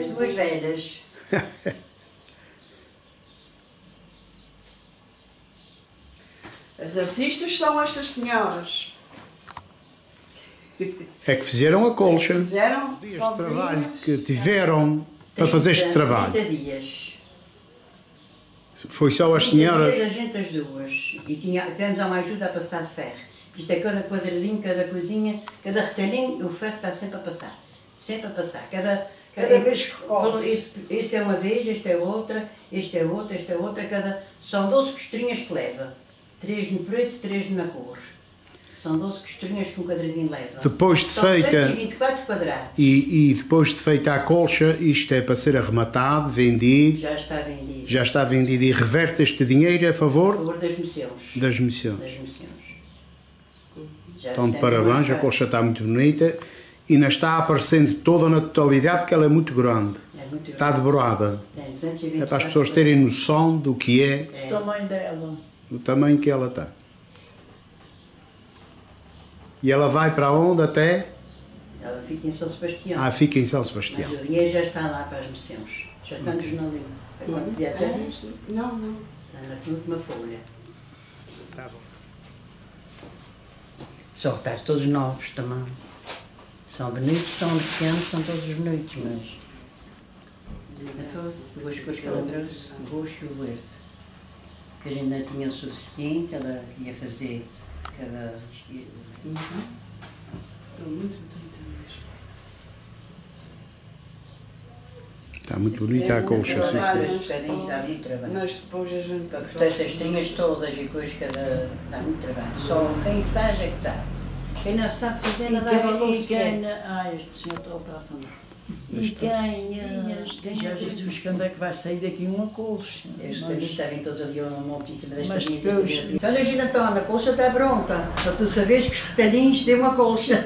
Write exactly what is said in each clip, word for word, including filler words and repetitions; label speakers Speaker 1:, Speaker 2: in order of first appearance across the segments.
Speaker 1: As duas velhas.
Speaker 2: As artistas são estas senhoras.
Speaker 3: É que fizeram a colcha.
Speaker 2: Fizeram
Speaker 3: Dias de
Speaker 2: sozinhas.
Speaker 3: trabalho que tiveram para fazer este trabalho.
Speaker 1: trinta dias.
Speaker 3: Foi só as
Speaker 1: trinta
Speaker 3: senhoras.
Speaker 1: dias a gente as duas. E tinha, tivemos uma ajuda a passar de ferro. Isto é cada quadradinho, cada coisinha, cada retalhinho, o ferro está sempre a passar. Sempre a passar. Cada,
Speaker 2: Cada vez que coce.
Speaker 1: Esse, esse é uma vez, este é outra, este é outra, este é outra. Cada, são doze costrinhas que leva. Três no preto, três na cor. São doze costrinhas que um quadradinho leva.
Speaker 3: Depois de
Speaker 1: São
Speaker 3: feita-
Speaker 1: duzentos e vinte e quatro quadrados.
Speaker 3: E, e depois de feita a colcha, isto é para ser arrematado, vendido,
Speaker 1: Já está vendido.
Speaker 3: já está vendido e reverte este dinheiro a
Speaker 1: A
Speaker 3: favor
Speaker 1: favor das missões.
Speaker 3: das missões.
Speaker 1: Das missões. Já
Speaker 3: Então, de
Speaker 1: fizemos
Speaker 3: parabéns,
Speaker 1: umas
Speaker 3: a colcha está muito bonita e não está aparecendo toda na totalidade porque ela é muito grande.
Speaker 1: É muito
Speaker 3: Está
Speaker 1: grande.
Speaker 3: devorada.
Speaker 1: Tem duzentos e vinte e
Speaker 3: É para as
Speaker 1: quatro
Speaker 3: pessoas terem noção do que é,
Speaker 2: O tamanho dela.
Speaker 3: o tamanho que ela tem. E ela vai para onde até?
Speaker 1: Ela fica em São Sebastião.
Speaker 3: Ah, fica em São
Speaker 1: Mas
Speaker 3: Sebastião.
Speaker 1: o dinheiro já está lá para as missões. Já está no jornalinho. Já, já viste?
Speaker 2: Não, não.
Speaker 1: Está na última folha.
Speaker 3: Tá bom.
Speaker 1: Só que estás todos novos também. São bonitos, são pequenos, são todos bonitos, mas... Duas cores que ela trouxe, o roxo e o verde. Que a gente não tinha o suficiente, ela ia fazer cada...
Speaker 3: Está muito bonita a colcha, sim, senhor.
Speaker 1: Dois bocadinhos dá muito trabalho.
Speaker 2: Mas depois a gente...
Speaker 1: Para cortar essas trinhas todas e coisas cada... dá muito trabalho. Só quem faz é que sabe. Quem não sabe fazer,
Speaker 2: E
Speaker 1: não dá valor
Speaker 2: quem, e
Speaker 1: sequer.
Speaker 2: quem... Ah, este senhor está para falar. E quem... eh, Quem já Jesus, quando é que vai sair daqui uma colcha?
Speaker 1: Estes
Speaker 2: Mas-
Speaker 1: ali estarem todos ali ao monte em cima desta
Speaker 2: Mas
Speaker 1: mesa.
Speaker 2: depois-
Speaker 1: Olha, Ginatona, a colcha está pronta. Para tu saberes que os retalhinhos têm uma colcha.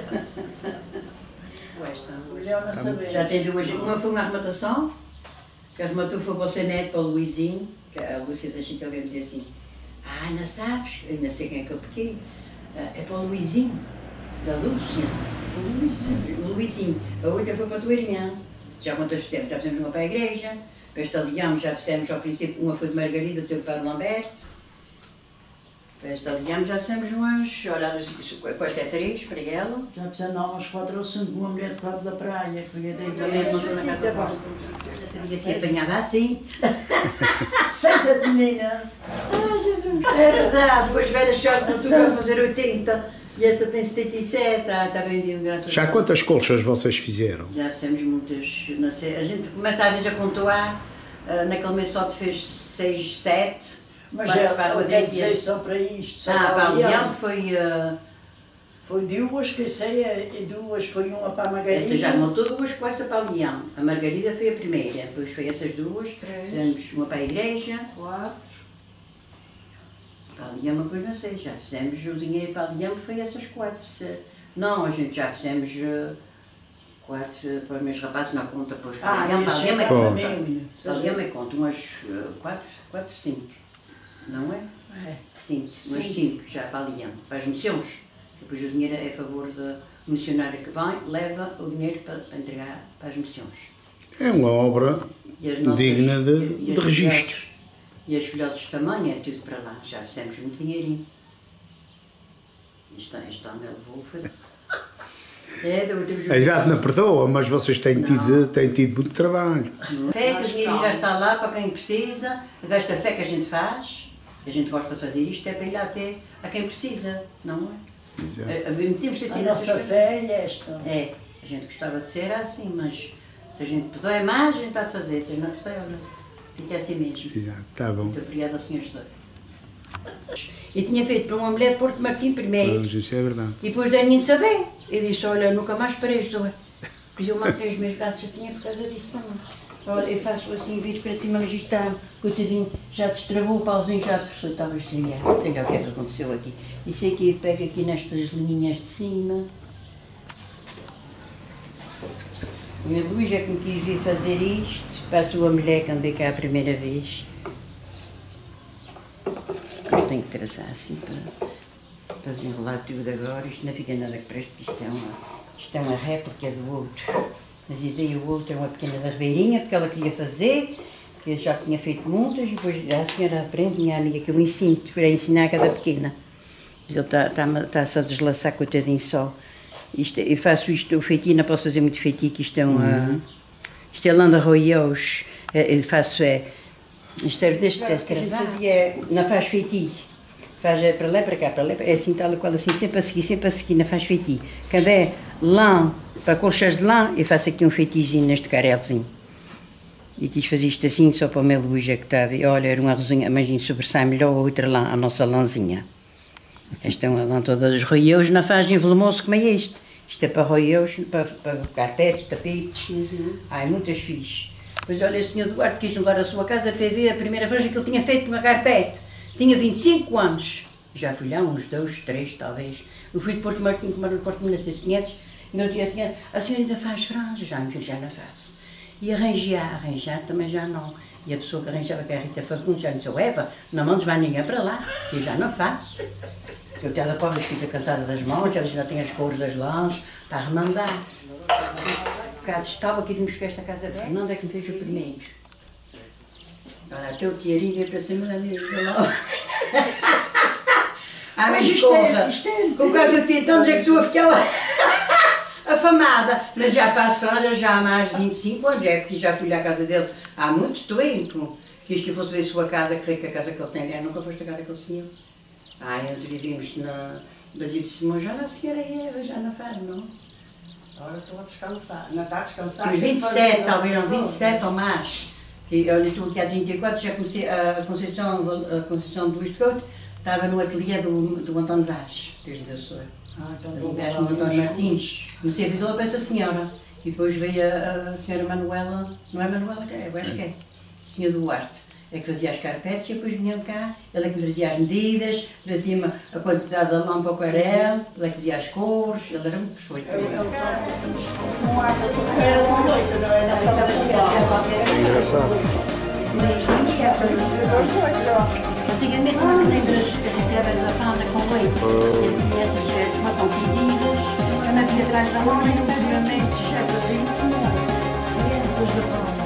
Speaker 2: Melhor não saber.
Speaker 1: Já tem duas. Uma foi uma arrematação, que arrematou foi para o Senete, para o Luizinho, que a Lúcia da Chica veio dizer assim: ah, não sabes? Eu não sei quem é aquele pequeno. Ah, é para o Luizinho, da Lúcia. O Luizinho. O Luizinho. A outra foi para a tua irmã. Já quantas fizemos? Já fizemos uma para a igreja, para este alião já fizemos ao princípio, uma foi de Margarida, do teu pai Lamberto. Para este alião já fizemos umas, olha, quase é três para ela.
Speaker 2: Já fizeram umas quatro ou cinco, uma mulher de Cabo da Praia, foi a da
Speaker 1: Também
Speaker 2: igreja.
Speaker 1: montou na casa da voz. Já sabia se apanhava assim.
Speaker 2: Senta-te, menina.
Speaker 1: Ah, Jesus! É verdade, duas velhas já tu vai fazer oitenta e esta tem setenta e sete, está, está bem vindo, graças
Speaker 3: Já
Speaker 1: a Deus.
Speaker 3: quantas colchas vocês fizeram?
Speaker 1: Já fizemos muitas, não sei, a gente começa às vezes a contar, ah, naquele mês só te fez seis, sete.
Speaker 2: Mas
Speaker 1: quatro
Speaker 2: ela,
Speaker 1: para
Speaker 2: eu
Speaker 1: o
Speaker 2: quero
Speaker 1: Adriano.
Speaker 2: dizer só para isto. Só
Speaker 1: Ah, para a
Speaker 2: Leão.
Speaker 1: Leão foi, ah,
Speaker 2: Foi duas que eu sei, e duas foi uma para a Margarida.
Speaker 1: esta já montou duas com essa para a Leão. A Margarida foi a primeira, depois foi essas duas,
Speaker 2: Três.
Speaker 1: fizemos uma para a igreja.
Speaker 2: Quatro.
Speaker 1: Para a Liama, pois não sei, já fizemos o dinheiro para a Liama, foi essas quatro. Se... Não, a gente já fizemos uh, quatro uh, para os meus rapazes, na conta, pois para a
Speaker 2: Ah,
Speaker 1: Liama, para a
Speaker 2: isso
Speaker 1: Liama
Speaker 2: é
Speaker 1: é
Speaker 2: para a
Speaker 1: conta.
Speaker 2: família.
Speaker 1: Para a Liama é conta, umas uh, quatro, quatro, cinco, não é?
Speaker 2: É.
Speaker 1: Cinco, umas
Speaker 2: Cinco.
Speaker 1: cinco já para a Liama, para as missões. Depois o dinheiro é a favor da missionária que vai, leva o dinheiro para, para entregar para as missões.
Speaker 3: É uma obra
Speaker 1: E as nossas-
Speaker 3: digna de,
Speaker 1: e- e
Speaker 3: de
Speaker 1: as
Speaker 3: registro.
Speaker 1: filhotes- E as filhotes também, é tudo para lá. Já fizemos muito dinheirinho. Este, este ano ele levou, foi... É, da última
Speaker 3: A idade não perdoa, mas vocês têm tido, têm tido muito trabalho.
Speaker 1: Fé, que o dinheiro já está lá para quem precisa. Esta fé que a gente faz, que a gente gosta de fazer isto, é para ir lá até a quem precisa, não é?
Speaker 3: Exato.
Speaker 1: É, Metemos
Speaker 2: A
Speaker 1: assim
Speaker 2: nossa
Speaker 1: nessas
Speaker 2: fé é esta.
Speaker 1: É, a gente gostava de ser assim, mas se a gente puder mais, a gente está a fazer. Se a gente não puder, olha, fica assim mesmo.
Speaker 3: Exato, está bom.
Speaker 1: Muito obrigada ao senhor José. E tinha feito para uma mulher de Porto Martim primeiro.
Speaker 3: Pois, isso é verdade.
Speaker 1: E depois dei-me saber. Eu disse, olha, nunca mais parei, José. Pois eu matei os meus braços assim é por causa disso também. Olha, eu faço assim, viro para cima, mas isto está, coitadinho, já destravou o pauzinho, já estava a estrelhar. Sei lá o que é que aconteceu aqui. E sei que pega aqui nestas linhas de cima. E a Luís é que me quis vir fazer isto, para a sua mulher que andei cá a primeira vez. Depois tenho que traçar assim para, para desenrolar tudo agora. Isto não fica nada que preste, porque isto é uma, isto é uma réplica do outro. Mas e daí o outro é uma pequena da Ribeirinha, porque ela queria fazer, que eu já tinha feito muitas, e depois a senhora aprende, minha amiga, que eu ensino, para ensinar a cada pequena. Mas ele está-se está, está a deslaçar, coitadinho só. Isto, eu faço isto, o feitio, não posso fazer muito feitio, que isto é uma... Uhum. Isto é lã de arroios, eu faço, é... Isto serve deste teste, a gente fazia, não faz feitio. Faz para lá, para cá, para lá, é assim, tal e qual, assim, sempre a seguir, sempre a seguir, não faz feitio. Quando é lã, para colchas de lã, eu faço aqui um feitiozinho neste carelzinho. E quis fazer isto assim, só para o meu Luísa que estava. Olha, era uma rosinha, mas sobressai melhor a outra lã, a nossa lãzinha. Esta é uma lã toda dos roios, não faz em volumoso como é este. Isto é para roios, para, para carpetes, tapetes. Uhum. Ai, muitas fiz. Pois olha, o senhor Duarte quis levar a sua casa para ver a primeira franja que ele tinha feito com a carpete. Tinha vinte e cinco anos. Já fui lá, uns dois, três, talvez. Eu fui de Porto Martinho, que moro no Porto Martinho, seis quinhentos, e não tinha senhora, a senhora ainda faz franjas? Já, filho, já não faço. E arranjar, arranjar também já não. E a pessoa que arranjava, que é a Rita Fagundes, já disse, Eva, não mandes mais ninguém para lá, que eu já não faço. Eu tenho a pobre fica cansada das mãos, já já tem as cores das lãs, para remandar. Cá estava aqui, vimos que esta casa de Fernanda é que me fez o primeiro. Olha, até o tiarinho para cima da mesa lá. Ah, mas escorra, com quase oitenta anos é que estou a ficar lá afamada. Mas já faço franja já há mais de vinte e cinco anos, é porque já fui lá à casa dele há muito tempo. Quis que eu fosse ver a sua casa, que rica a casa que ele tem lá, nunca foste a casa daquele senhor. Ah, antes vivíamos na Basílio de Simão, já não, a senhora Eva, já não faz, não.
Speaker 2: Agora estou a descansar, não está a descansar?
Speaker 1: Uns vinte e sete, talvez, não, vinte e sete ou mais. Que, olha, estou aqui há trinta e quatro, já comecei a Conceição, a Conceição do Luís de Couto, estava no ateliê do, do António Vaz, desde o Açor. Ah, então ali embaixo do António Martins. Comecei a visão para essa senhora. E depois veio a, a senhora Manuela, não é Manuela, eu acho que é, a senhora Duarte. É que fazia as carpetes e depois vinha cá, ele é que trazia as medidas, trazia-me a quantidade da lã para o aquarela, ele é que fazia as cores, ele era muito perfeito.
Speaker 2: Não há era uma noite, não era?
Speaker 3: É engraçado.
Speaker 4: Antigamente, na negras que a gente era da franja com leite, e assim essas tomavam pedidas, eu não havia atrás da mão, e antigamente chega assim, essas da franja.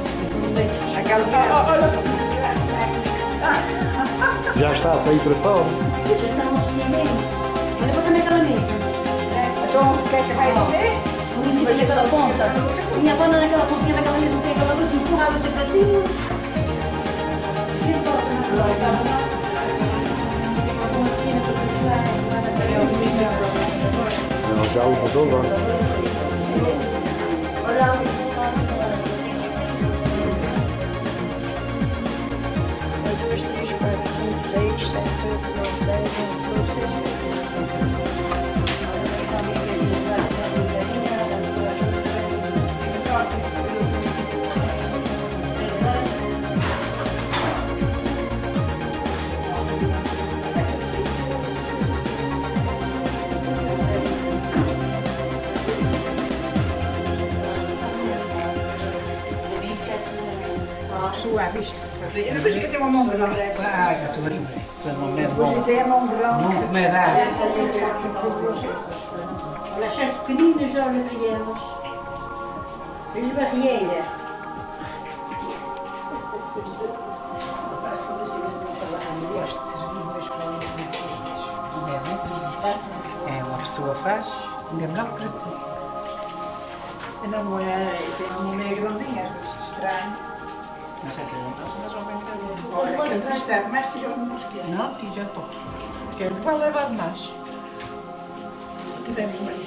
Speaker 3: Já está a sair para fora.
Speaker 4: Já está no cinema. Olha para aquela mesa.
Speaker 2: Então, o que é que vai fazer?
Speaker 4: O Luís vai naquela ponta. Minha banda naquela pontinha daquela mesa, não tem aquela luz, empurrava-se para cima. E toca na porta.
Speaker 3: Não, já o mudou lá.
Speaker 4: Olha, seis, sete, oito, nove, dez, onze, doze,
Speaker 2: Suave, isto fazer. Eu vejo que tem uma mão grande.
Speaker 1: Ah, eu estou a ver.
Speaker 2: Hoje tem a mão grande.
Speaker 1: Não como é dar.
Speaker 4: olha, as pequeninas, olha para elas. As barrieiras.
Speaker 2: Gosto de servir meus colegas nesse
Speaker 1: É, uma pessoa faz, ainda é melhor para si.
Speaker 2: Eu não vou, tem uma meia grandinha, às vezes estranho.
Speaker 1: Não sei se mas ao menos
Speaker 2: Olha, que ele está mais tirou um mosquito.
Speaker 1: não, tira já estou. Porque ele vai levar mais.
Speaker 2: Tivemos mais.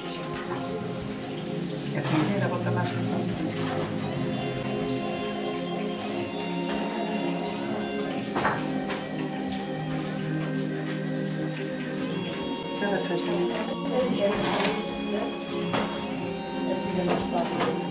Speaker 1: A família volta mais para fora. Cada festa. Assim é mais fácil.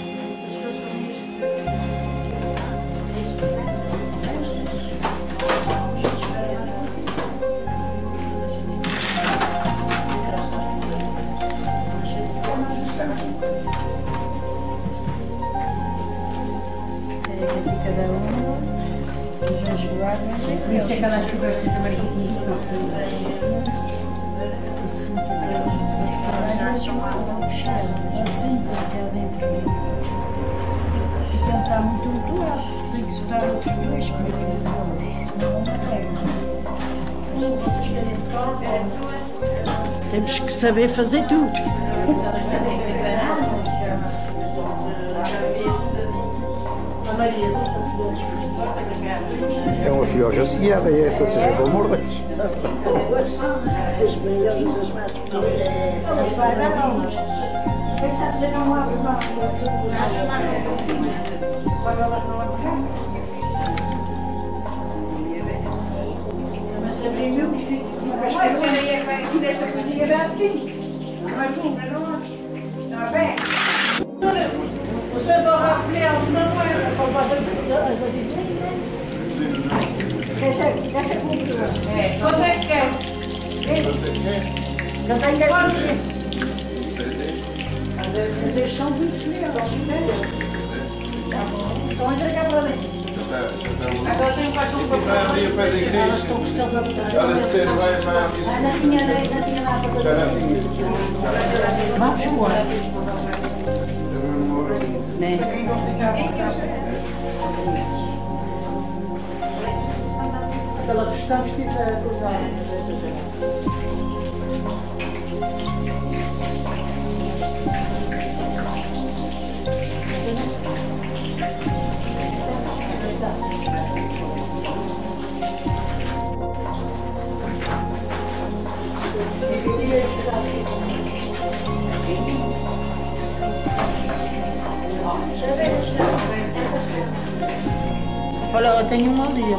Speaker 1: Cada uma, já enxugadas. Por isso é que ela enxuga as coisas mais bonitas.
Speaker 4: um álbum fechado.
Speaker 2: Assim, porque é dentro. E tem que estar muito motorado. Tem que soltar outros dois, que meu filho não. Senão não pega. Temos que saber fazer tudo.
Speaker 3: É uma filhoja associada e essa seja pelo amor de Deus.
Speaker 2: Os melhores das mais pequenas. Vai dar aulas. Pensa que não abre mal. Quando elas não abrem. Mas sabia eu que fico. Mas que aqui nesta cozinha era assim. Não é tu, não é não. Não é bem. O senhor vai a folhear, não é? Como vai a Essa é cultura. É. Quando é que quer? Não tem que fazer. Mas eles são muito felizes, aos chineses. Estão a entregar para dentro.
Speaker 4: Agora tem um cachorro para
Speaker 5: Vai ali ao pé da igreja.
Speaker 4: Elas estão gostando da
Speaker 5: Ela se vai, vai à
Speaker 4: Ah, ainda tinha, ainda tinha lá para fazer.
Speaker 5: Já não tinha.
Speaker 2: Vamos embora. Aquela questão precisa cruzar. Olha, eu tenho um mau dia.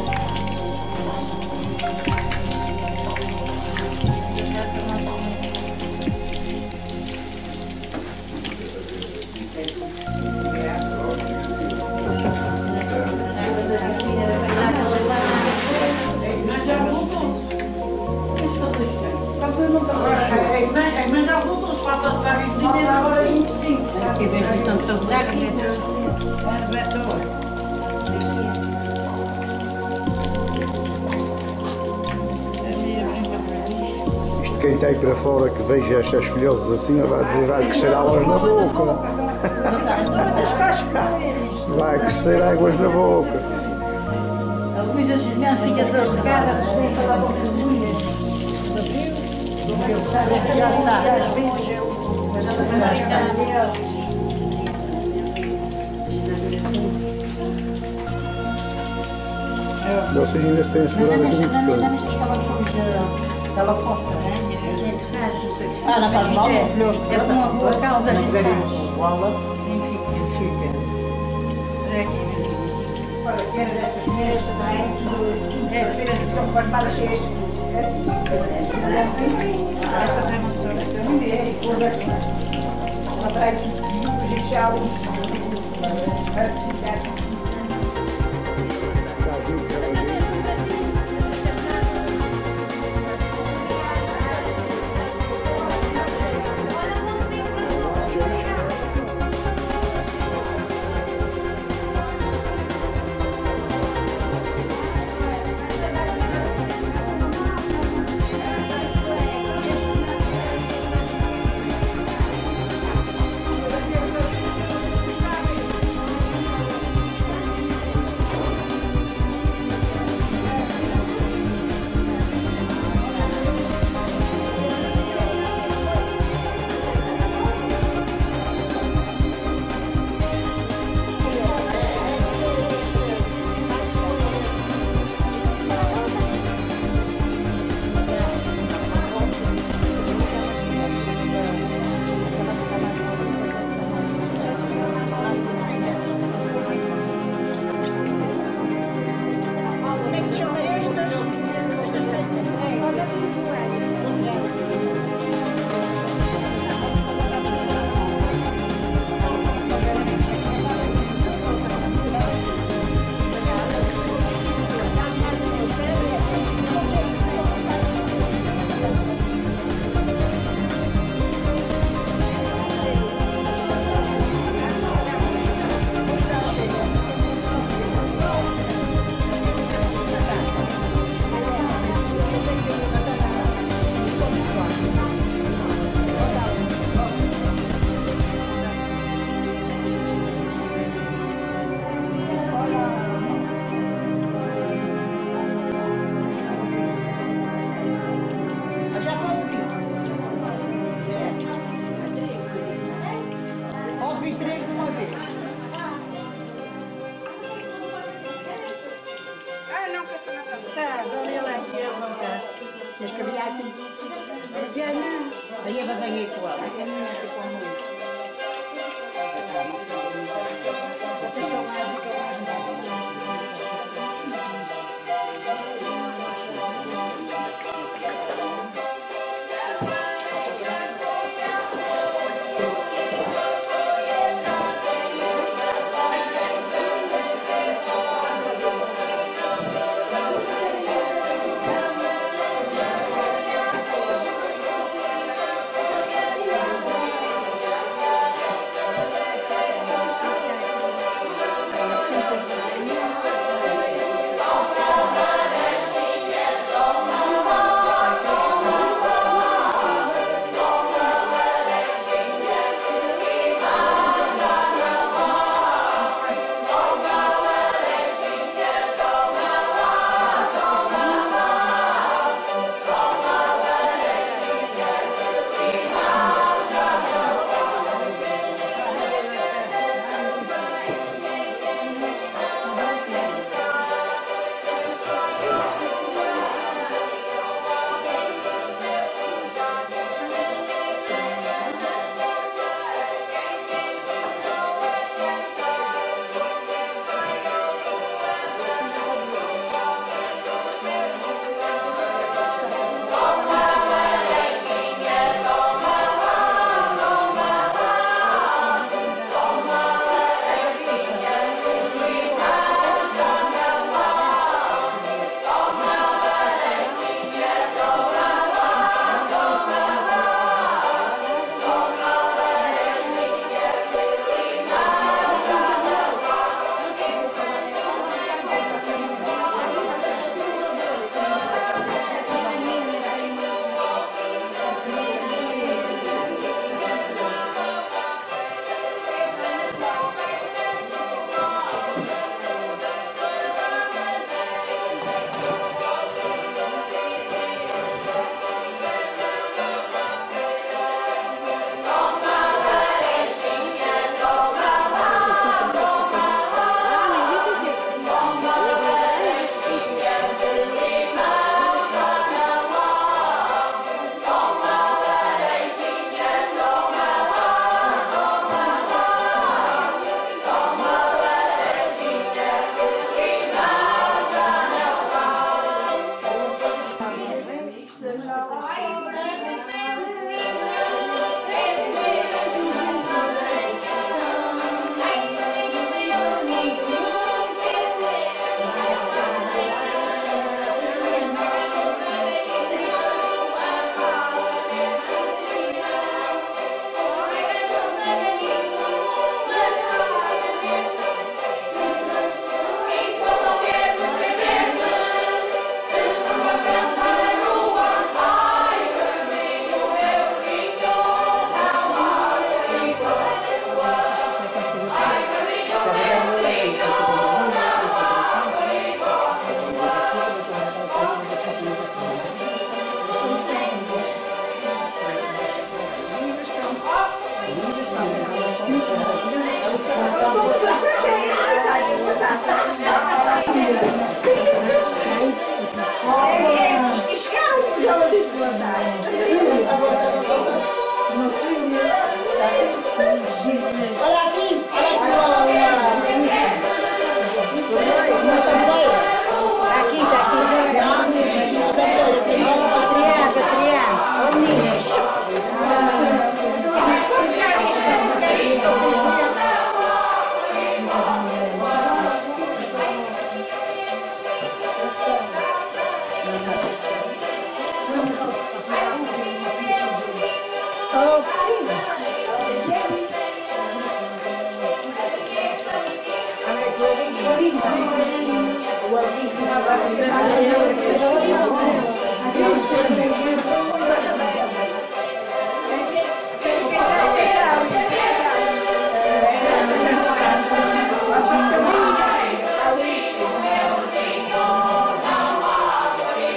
Speaker 2: Mas já voltou-se para a vizinha agora vinte e cinco.
Speaker 4: Aqui em vez de tanto trabalhar, aqui é
Speaker 3: Isto quem está aí para fora que veja estas filhosas assim vai dizer vai crescer águas na boca. Vai crescer águas na boca.
Speaker 4: a Luísa, as minhas filhas assegadas, vêm pela boca de mulher.
Speaker 2: Pensar que já está. Às vezes eu. Mas já está.
Speaker 3: Vocês ainda se têm segurado aqui muito
Speaker 4: Já
Speaker 3: tempo.
Speaker 4: nestas cavalos vamos da porta, né? A gente faz o sacrifício.
Speaker 2: Ah, não faz mal,
Speaker 4: é,
Speaker 2: filhos.
Speaker 4: é por uma boa causa, a gente faz.
Speaker 2: Sim, fica.
Speaker 4: Olha aqui,
Speaker 2: Olha, quero dessas mulheres também. É, são cortadas cheias. É assim. É assim. Esta tem uma pessoa que mulher e coisa aqui. Ela traz o gichado. Assim, Aí eu banhei com ela. Vocês são mais do que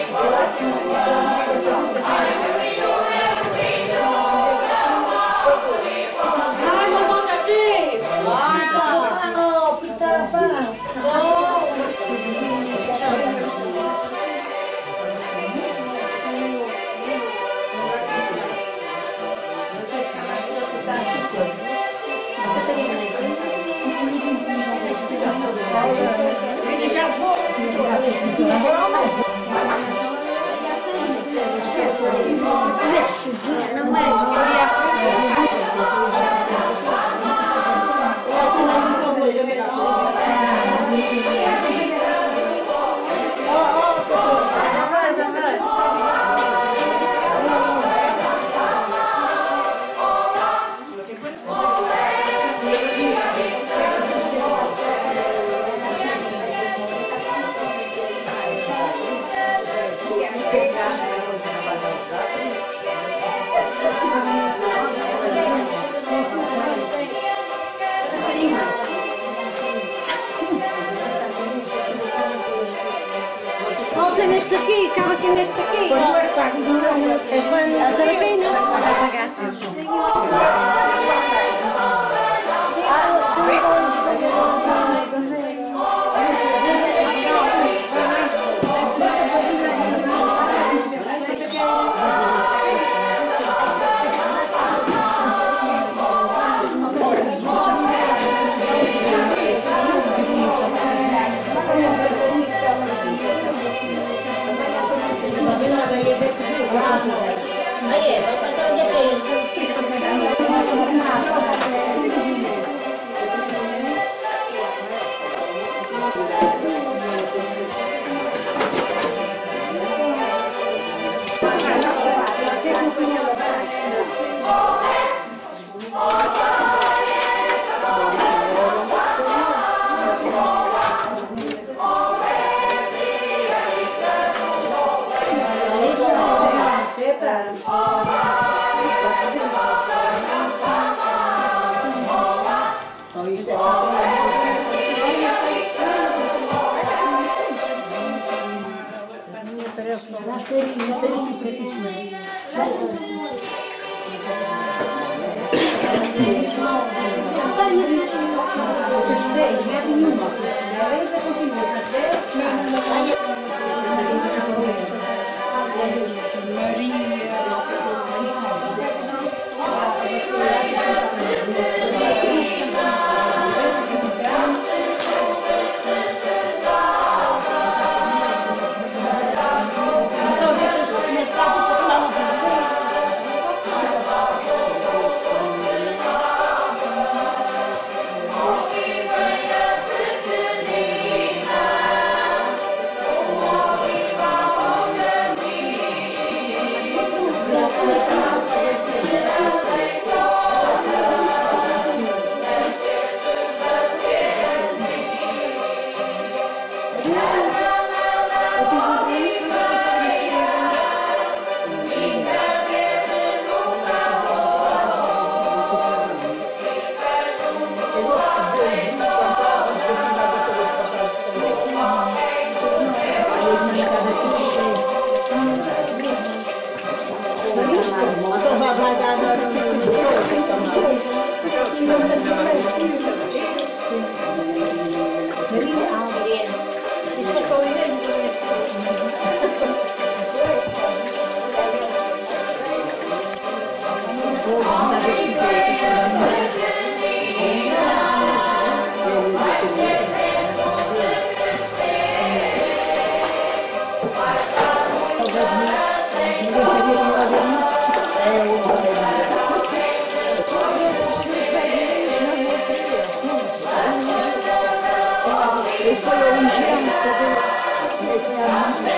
Speaker 2: Thank you.
Speaker 6: Olha neste aqui, acaba aqui neste aqui. És bem a Zarabina. Vai pagar.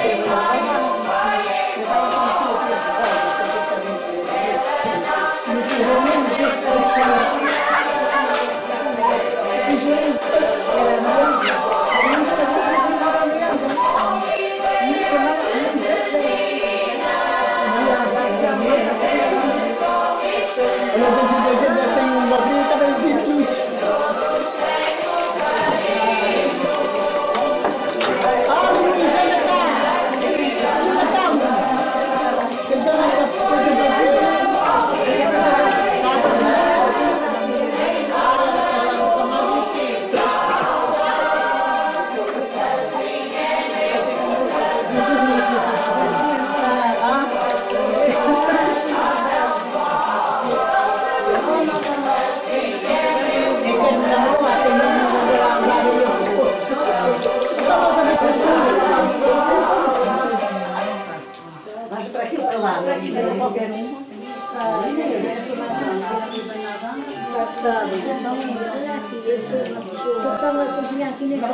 Speaker 2: Thank you.
Speaker 6: Estava a cozinhar aqui neste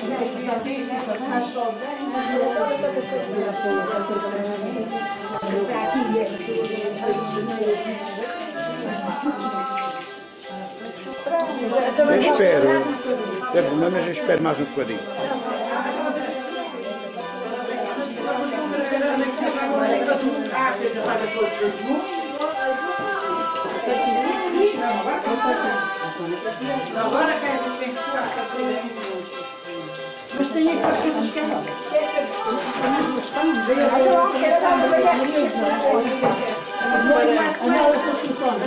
Speaker 3: Eu espero. É bom, mas eu espero mais um bocadinho.
Speaker 2: Agora quer dizer que
Speaker 4: Mas tem aqui as coisas que ela. Também gostamos de ver. Não, essa funciona.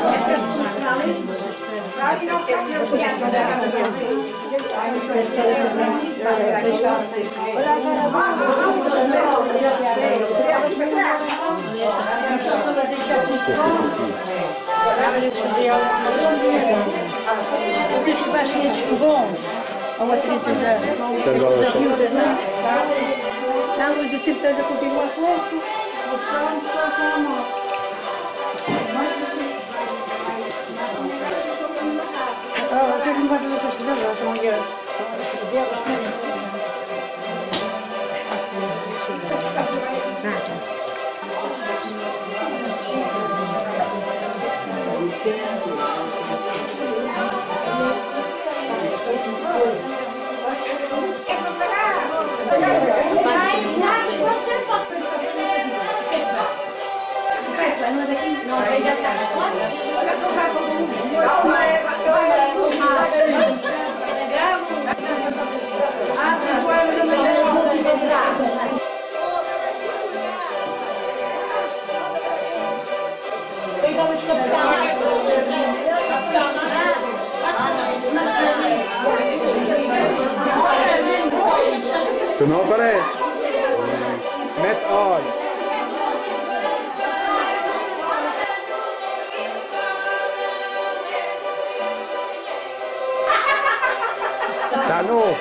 Speaker 4: Eu deixo baixo esses fogões. A matriz da Rilda, não? Não, mas eu sempre estás a continuar com isso. Ah, eu não gosto de outras coisas, elas são mulheres.
Speaker 6: Não, aí já está.
Speaker 3: Tu não aparece. Mete óleo. Tá novo.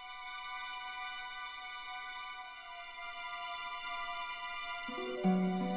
Speaker 6: Thank you.